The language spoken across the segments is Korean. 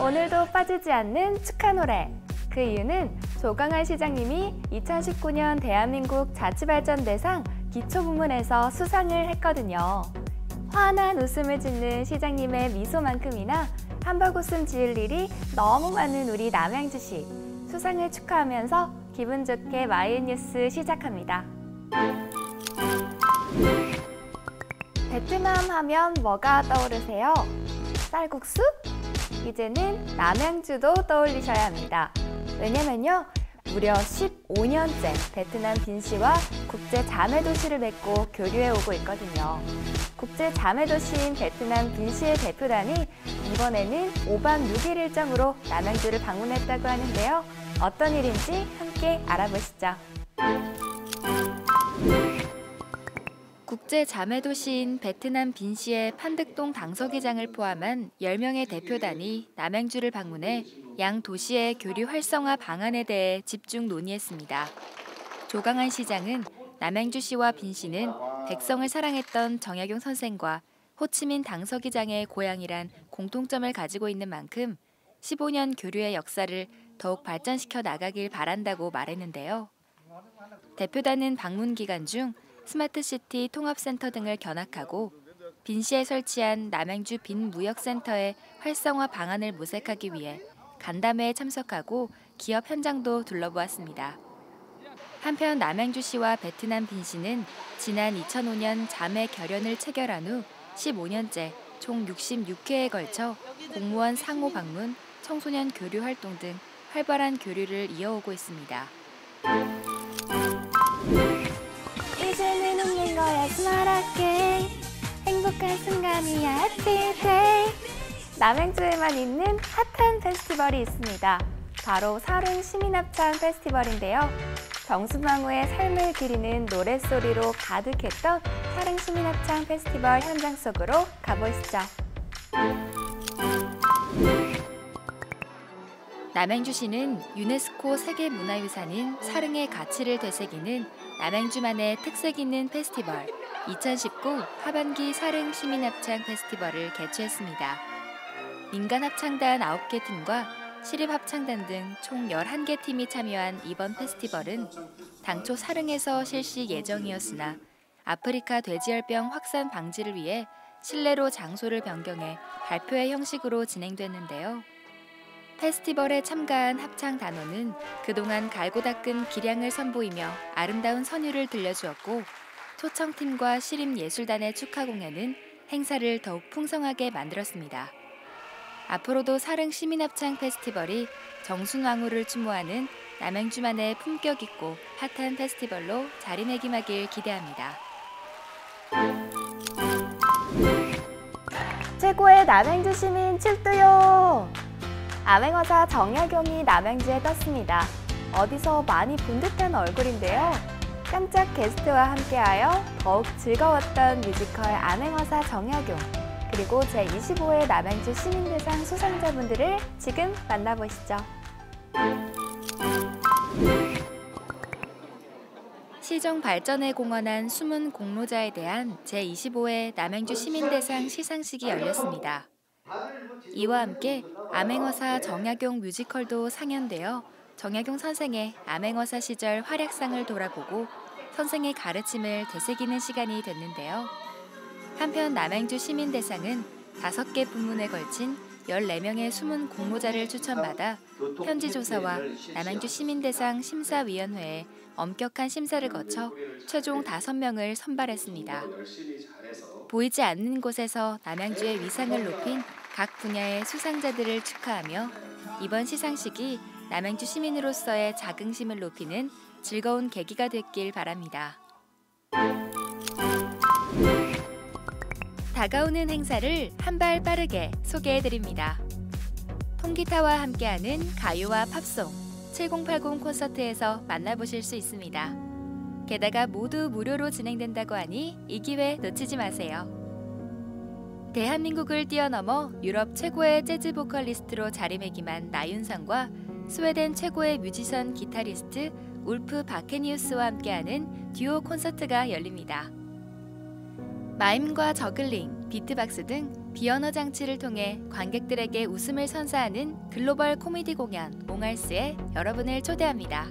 오늘도 빠지지 않는 축하 노래. 그 이유는 조강한 시장님이 2019년 대한민국 자치발전대상 기초부문에서 수상을 했거든요. 환한 웃음을 짓는 시장님의 미소만큼이나 한박웃음 지을 일이 너무 많은 우리 남양주시. 수상을 축하하면서 기분 좋게 마이뉴스 시작합니다. 베트남 하면 뭐가 떠오르세요? 쌀국수? 이제는 남양주도 떠올리셔야 합니다. 왜냐면요, 무려 15년째 베트남 빈시와 국제 자매도시를 맺고 교류해 오고 있거든요. 국제 자매도시인 베트남 빈시의 대표단이 이번에는 5박 6일 일정으로 남양주를 방문했다고 하는데요. 어떤 일인지 함께 알아보시죠. 국제 자매도시인 베트남 빈시의 판득동 당서기장을 포함한 10명의 대표단이 남양주를 방문해 양 도시의 교류 활성화 방안에 대해 집중 논의했습니다. 조강한 시장은 남양주시와 빈시는 백성을 사랑했던 정약용 선생과 호치민 당서기장의 고향이란 공통점을 가지고 있는 만큼 15년 교류의 역사를 더욱 발전시켜 나가길 바란다고 말했는데요. 대표단은 방문 기간 중 스마트시티 통합센터 등을 견학하고 빈시에 설치한 남양주 빈무역센터의 활성화 방안을 모색하기 위해 간담회에 참석하고 기업 현장도 둘러보았습니다. 한편 남양주시와 베트남 빈시는 지난 2005년 자매 결연을 체결한 후 15년째 총 66회에 걸쳐 공무원 상호 방문, 청소년 교류 활동 등 활발한 교류를 이어오고 있습니다. 이제는 웃는 거야 스마트하게 행복한 순간이야 해피데이. 남양주에만 있는 핫한 페스티벌이 있습니다. 바로 사릉 시민합창 페스티벌인데요. 정수망우의 삶을 기리는 노랫소리로 가득했던 사릉 시민합창 페스티벌 현장 속으로 가보시죠. 남양주시는 유네스코 세계문화유산인 사릉의 가치를 되새기는 남양주만의 특색 있는 페스티벌 2019 하반기 사릉 시민합창 페스티벌을 개최했습니다. 민간합창단 9개 팀과 시립합창단 등 총 11개 팀이 참여한 이번 페스티벌은 당초 사릉에서 실시 예정이었으나 아프리카 돼지열병 확산 방지를 위해 실내로 장소를 변경해 발표회 형식으로 진행됐는데요. 페스티벌에 참가한 합창단원은 그동안 갈고 닦은 기량을 선보이며 아름다운 선율을 들려주었고 초청팀과 시립예술단의 축하 공연은 행사를 더욱 풍성하게 만들었습니다. 앞으로도 사릉 시민합창 페스티벌이 정순왕후를 추모하는 남양주만의 품격 있고 핫한 페스티벌로 자리매김하길 기대합니다. 최고의 남양주 시민 출두요! 암행어사 정약용이 남양주에 떴습니다. 어디서 많이 본 듯한 얼굴인데요. 깜짝 게스트와 함께하여 더욱 즐거웠던 뮤지컬 암행어사 정약용, 그리고 제25회 남양주 시민대상 수상자분들을 지금 만나보시죠. 시정 발전에 공헌한 숨은 공로자에 대한 제25회 남양주 시민대상 시상식이 열렸습니다. 이와 함께 암행어사 정약용 뮤지컬도 상연되어 정약용 선생의 암행어사 시절 활약상을 돌아보고 선생의 가르침을 되새기는 시간이 됐는데요. 한편 남양주 시민대상은 5개 부문에 걸친 14명의 숨은 공로자를 추천받아 현지조사와 남양주 시민대상 심사위원회에 엄격한 심사를 거쳐 최종 5명을 선발했습니다. 보이지 않는 곳에서 남양주의 위상을 높인 각 분야의 수상자들을 축하하며 이번 시상식이 남양주 시민으로서의 자긍심을 높이는 즐거운 계기가 됐길 바랍니다. 다가오는 행사를 한 발 빠르게 소개해드립니다. 통기타와 함께하는 가요와 팝송 7080 콘서트에서 만나보실 수 있습니다. 게다가 모두 무료로 진행된다고 하니 이 기회 놓치지 마세요. 대한민국을 뛰어넘어 유럽 최고의 재즈 보컬리스트로 자리매김한 나윤상과 스웨덴 최고의 뮤지션 기타리스트 울프 바케니우스와 함께하는 듀오 콘서트가 열립니다. 마임과 저글링, 비트박스 등 비언어 장치를 통해 관객들에게 웃음을 선사하는 글로벌 코미디 공연 몽알스에 여러분을 초대합니다.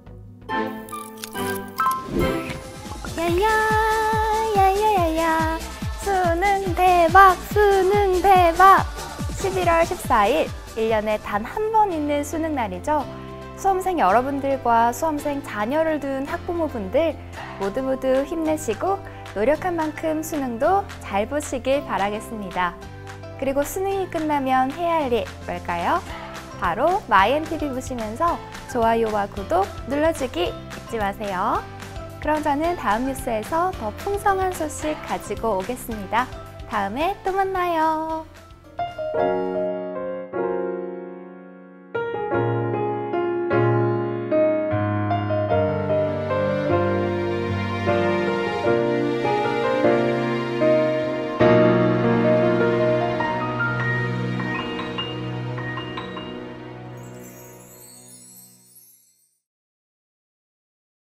야야야야야야 수능 대박 수능 대박 11월 14일 1년에 단 한 번 있는 수능 날이죠. 수험생 여러분들과 수험생 자녀를 둔 학부모분들 모두 힘내시고 노력한 만큼 수능도 잘 보시길 바라겠습니다. 그리고 수능이 끝나면 해야 할 일 뭘까요? 바로 마이앤TV 보시면서 좋아요와 구독 눌러주기 잊지 마세요. 그럼 저는 다음 뉴스에서 더 풍성한 소식 가지고 오겠습니다. 다음에 또 만나요.